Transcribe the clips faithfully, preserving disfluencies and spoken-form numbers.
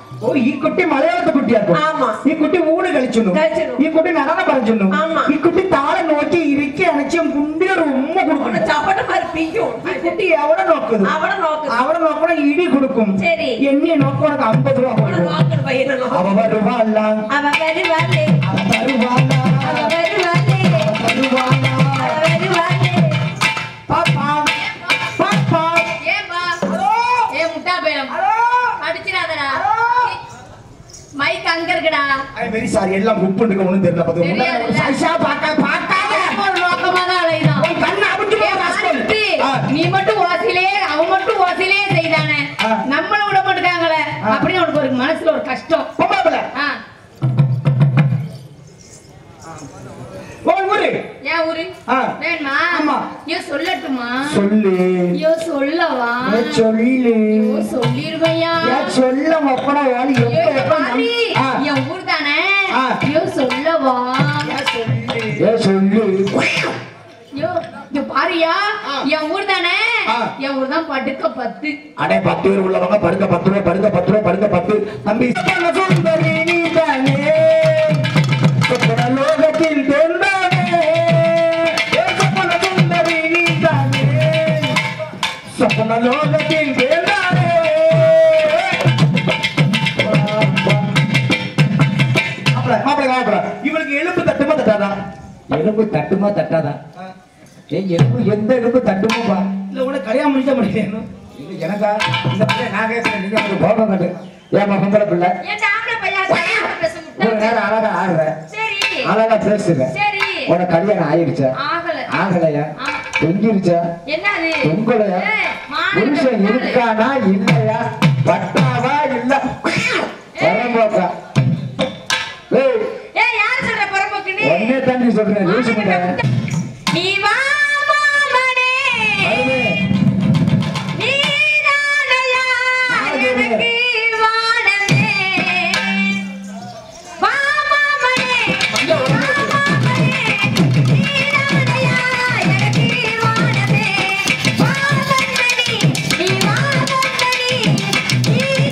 ഓ ഈ കുട്ടി മലയാളത്തെ കുട്ടിയാക്കും ഈ കുട്ടി ഊണ് കളിച്ചു ഈ കുട്ടി നടനം പറഞ്ഞു ഈ കുട്ടി താളെ നോക്കി ഇരിക്കി അണച്ചും കുണ്ടിയുടെ ഉമ്മ കൊടുക്കും ഈ കുട്ടി എവിടെ നോക്കുന്നു അവിടെ നോക്കണ ഇടി കൊടുക്കും എന്നെ നോക്കണക്ക് അമ്പത് രൂപ കൊടുക്കും അവ വരുവാല്ല അവ വരുവാല്ല അവ വരുവാല്ല അവ വരുവാല്ല അവ വരുവാല്ല അവ വരുവാല്ല പാപ്പാ പാപ്പാ ഏ ബാ ഏ മുട്ടാ പേരം അടിച്ചിരാതടാ மைக் அங்க இருக்குடா. ஐ வெரி சாரி எல்லாம் புக் பண்ணிருக்க ஒண்ணும் தெரியல பாத்து. சைஷா பாக்க பாக்காத ஒரு நோக்கமா தான் அலைதான். உன் கண்ண அடிச்சு பாஸ்கல். நீ மட்டும் வாசிலே அவ மட்டும் வாசிலே செய்தானே. நம்மள விட மாட்டாங்களே. அப்படி அவனுக்கு ஒரு மனசுல ஒரு கஷ்டம். போமாப்ல. ஆ. ஓய் ஊரு. ஏன் ஊரு? ஆ. வேணுமா? ஆமா. யோ சொல்லட்டுமா? சொல்லு. யோ சொல்லவா? ஏ சொல்லு. யோ சொல்லிருவையா? ஏ சொல்ல மப்படா வாடி எப்ப எப்ப என் ஊர் தானே? யோ சொல்லவா? ஏ சொல்லு. ஏ சொல்லு. யோ யோ பாரியா? என் ஊர் தானே? என் ஊர் தான் படுக்க பத்து. அடே பத்து பேர் உள்ளவங்க படுக்க பத்து ரூபாய் படுக்க பத்து ரூபாய் படுக்க பத்து. தம்பி சொன்ன சுந்தரி நீ தானே. சொப்பன லோகத்தில் தோன்றானே. ஏ சொப்பன சுந்தரி நீ தானே. சொப்பன லோகத்தில் தோன்றானே. இவனுக்கு எலும்பு தட்டுமா தட்டாதா? எலும்பு தட்டுமா தட்டாதா? எலும்பு எந்த எலும்பு தட்டுமா? இல்ல உனக்கு கல்யாணம் முடிக்க முடியல. எனக்கா இந்த பிள்ளை நான் கேட்கிறேன், நீங்க ஒரு கோபம் கட்டு. ஏன் பொம்பளை பிள்ளை ஒரு நேரம் அழகா ஆடுற, அழகா பேசுற, உனக்கு கல்யாணம் ஆயிடுச்சா? ஆகலையா? தொங்கிருச்சா? தொங்கலையா? புருஷன் இருக்கானா இல்லையா? பட்டாவா இல்ல வரம்போக்கா? ஒன்னே தாண்டி சொல்றேன், லூசு பண்ண. நீ வா மாமனே, நீ தானயா எனக்கு வானமே. வா மாமனே, வா மாமனே, நீ தானயா எனக்கு வானமே. வா மன்னனி, நீ வா மன்னனி, நீ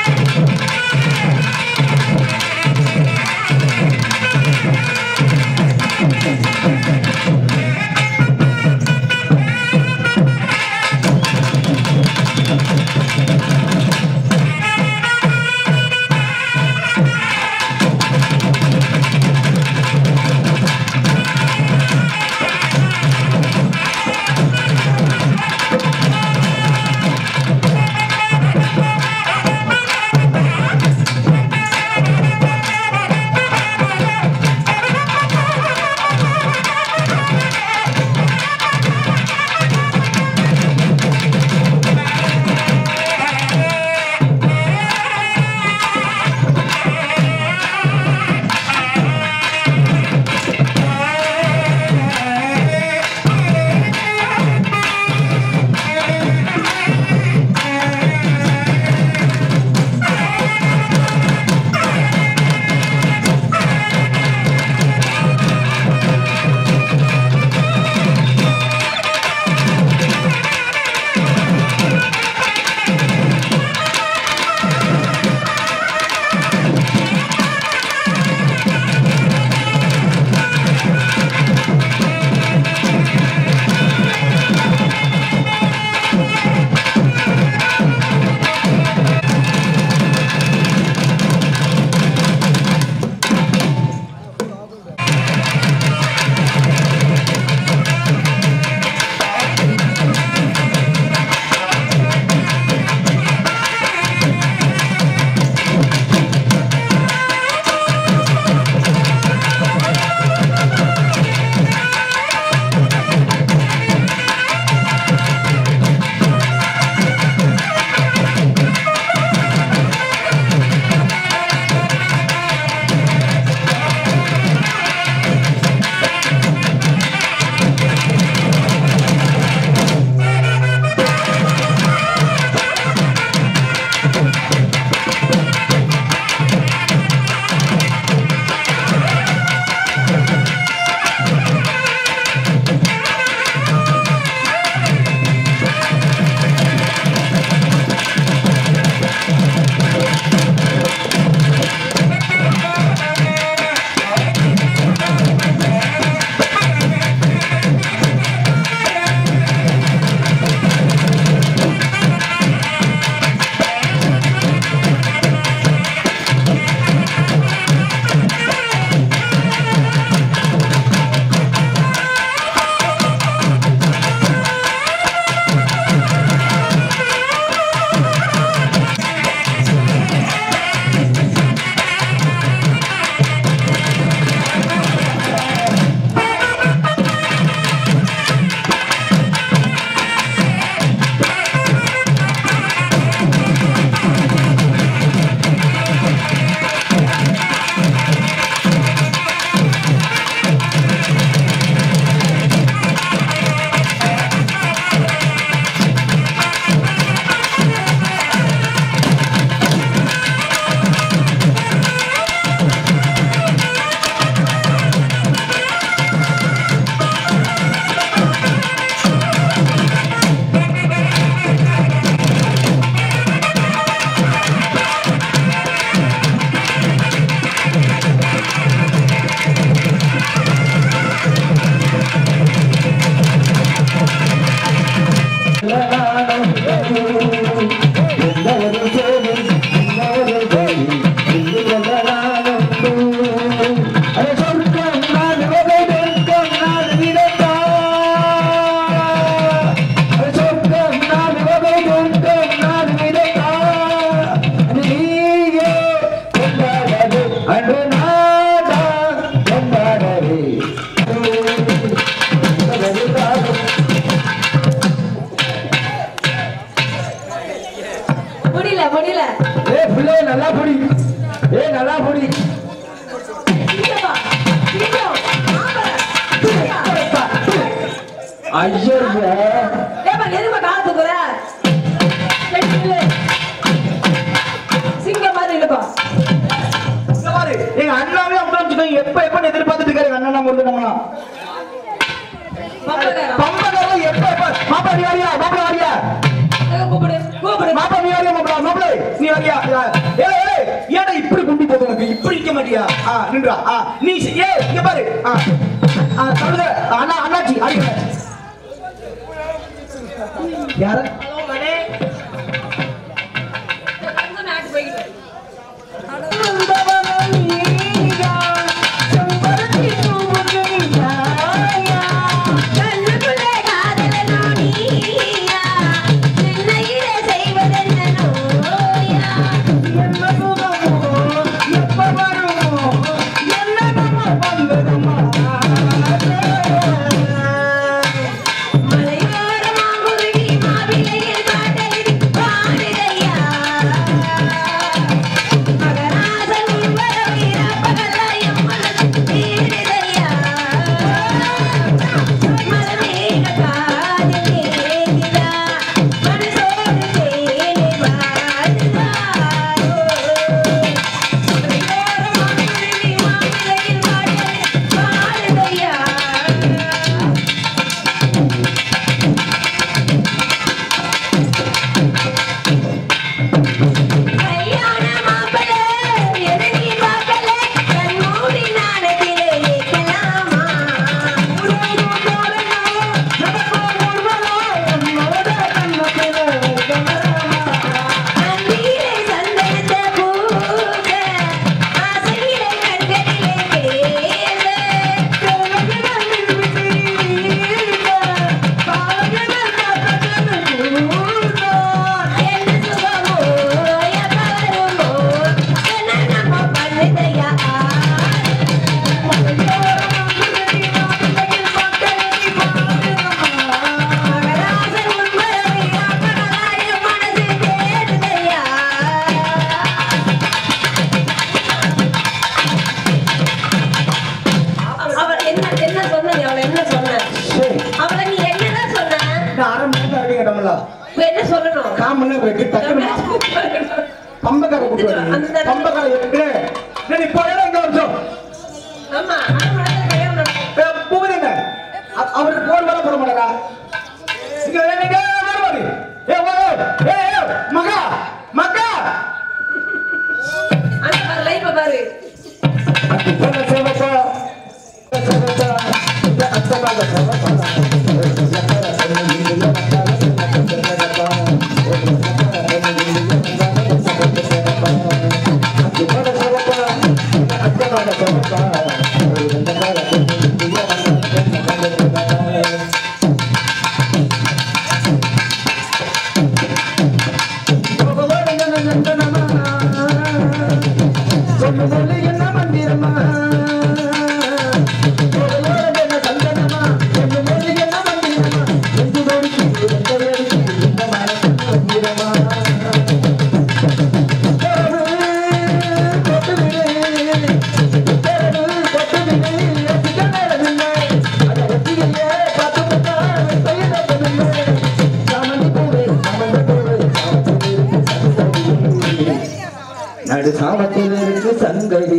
மாப்பா மாப்பிள நீ வரியா ஏய் ஏய் ஏடா இப்படி குண்டி போது உனக்கு இப்படி நிக்க மாட்டியா ஆ நின்றா ஆ நீ ஏய் இங்க பாரு ஆ ஆ சொல்லுங்க அண்ணா அண்ணாச்சி அடி யாரு ஹலோ மனே அந்த நாட்டு போயிடு என்ன சொல்லணும் காமல வெக்கு டக்குனு பம்பக்கார கூப்பிடுவாங்க அந்த பம்பக்கார எங்க நீ போறல எங்க வரணும் ஆமா ஆமா போவீங்க அவருக்கு போன் வர போற மாட்டடா இங்க வேணுங்க வரவாரு ஏ வா ஏ மகா மகா அந்த பாரு லைவ் பாரு அத்த சேவகா சேவகா அத்த பாரு சேவகா நடு சாமத்தில் இருக்கு சங்கடி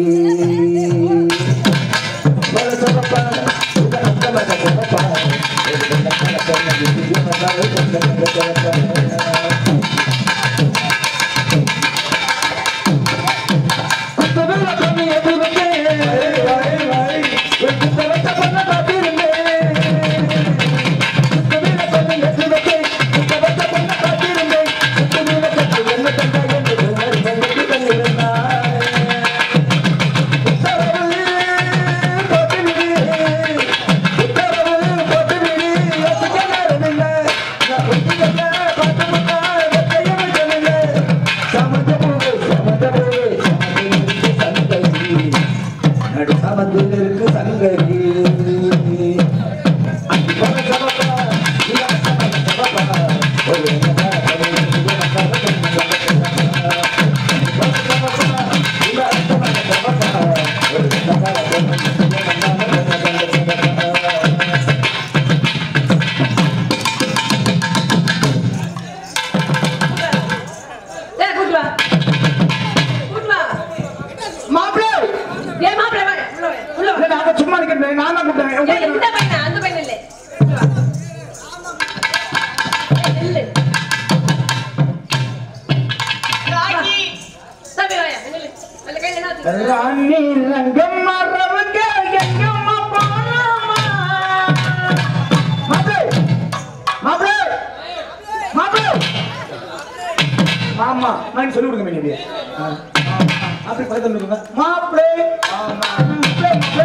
ராணி ரங்கம்மா ரவங்க எங்கம்மா போலாமா மாப்ளே மாப்ளே மாப்ளே மாமா நான் சொல்லி கொடுங்க நீங்க அப்படி பக்கத்துல நில்லுங்க மாப்ளே மாப்ளே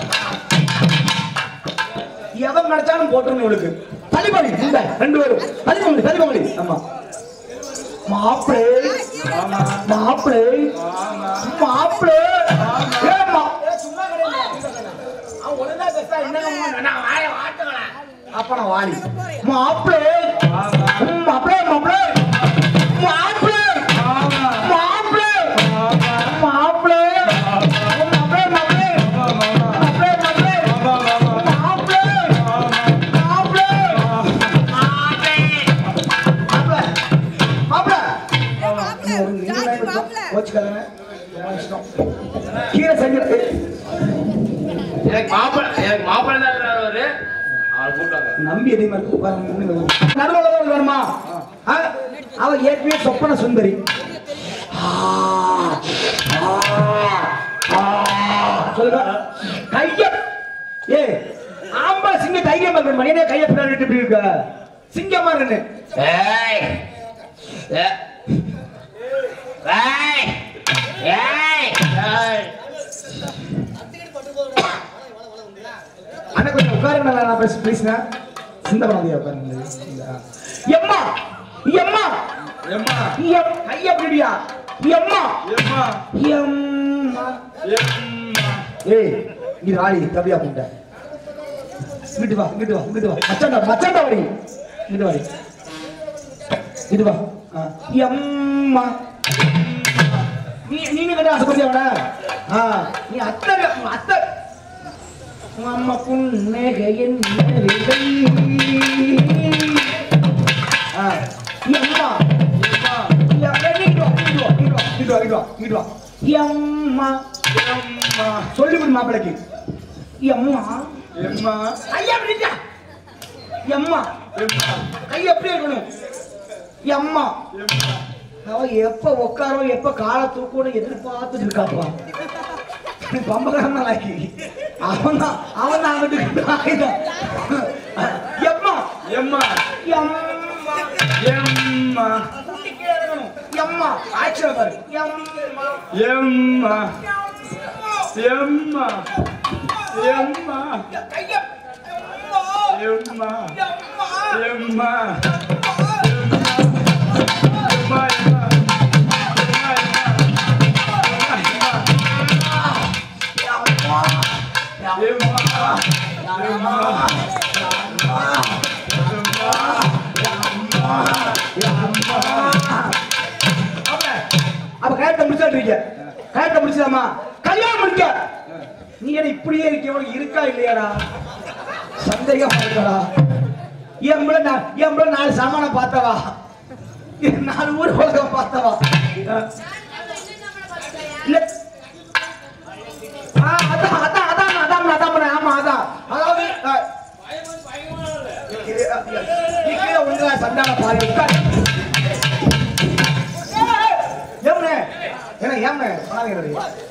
எவன் நினைச்சாலும் போட்டுருங்க உங்களுக்கு தலிபாணி இந்த ரெண்டு பேரும் தலிபாணி தலிபாணி ஆமா மாப்ளே ஆமா மாப்ளே ஆமா மாப்ளே ஏமா சும்மா கிடையாது அவன் ஒழுங்கா பேசா என்னங்க நான் வாய வாட்டுங்களா அப்ப நான் வாடி மாப்ளே ஆமா மாப்ளே மாப்ளே மாப்ளே ஆமா மாப்ளே ஆமா மாப்ளே மாப்ளே மாப்ளே மாப்ளே மாப்ளே மாப்ளே மாப்ளே மாப்ளே கோச்சுக்காதங்க கீழே செஞ்சு எனக்கு மாப்பிள்ள எனக்கு மாப்பிள்ள தான் அவரு அவர் கூட்டாங்க நம்பி எதையும் நடுவில் வேணுமா அவ ஏற்கனவே சொப்பன சுந்தரி சொல்லுங்க கைய ஏ ஆம்பளை சிங்க தைரியமா இருக்கணும் மணியனே கைய பின்னாடி இப்படி இருக்க சிங்கமா இருக்கு ஏய் ஏய் ஏய் ஏய் ஏய் அண்ணா கொஞ்சம் உட்காருங்க நான் பேச ப்ளீஸ்ண்ணா சிந்த பண்ணாதீங்க உட்காருங்க எம்மா எம்மா எம்மா எம் கைய பிடியா எம்மா எம்மா எம்மா எம்மா ஏய் நீ ராணி தபியா புண்ட இங்கிட்டு வா இங்கிட்டு வா இங்கிட்டு வா மச்சாண்டா மச்சாண்டா வாடி இங்கிட்டு வாடி இது வா எம்மா நீ நீங்க கிட்ட ஆசைப்பட்டியா அவன ஆ நீ அத்தை அத்தை அம்மா புன்னகையின் விதை ஆ எம்மா எம்மா எம்மா சொல்லி கொடு மாப்பிளைக்கு எம்மா எம்மா ஐயா அப்படியா எம்மா எம்மா கை எப்படி இருக்கணும் எம்மா எம்மா அவ எப்ப உட்காரோ எப்ப காலை தூக்கணும் எதிர்பார்த்துட்டு இருக்காப்பா பம்பகாரனாக்கி அவன் தான் அவன் தான் அங்கிட்டு எம்மா எம்மா எம்மா எம்மா எம்மா ஆச்சரிய பாரு எம்மா எம்மா எம்மா எம்மா கைய எம்மா எம்மா எம்மா அப்ப கயத்தை முடிச்சாட்டு கயத்தை முடிச்சலாமா கல்யாணம் முடிக்க நீ என்ன இப்படியே இருக்க உனக்கு இருக்கா இல்லையாடா சந்தேகமா இருக்கடா என் என் நாலு சாமான பார்த்தவா நாலு ஊர் உலகம் பார்த்தவா அதான் அதான் அதான் அதான் அதான் ஆமா அதான் அதாவது ஒன்றா சந்தான பாரு ஏம்னே ஏன்னா ஏம்னே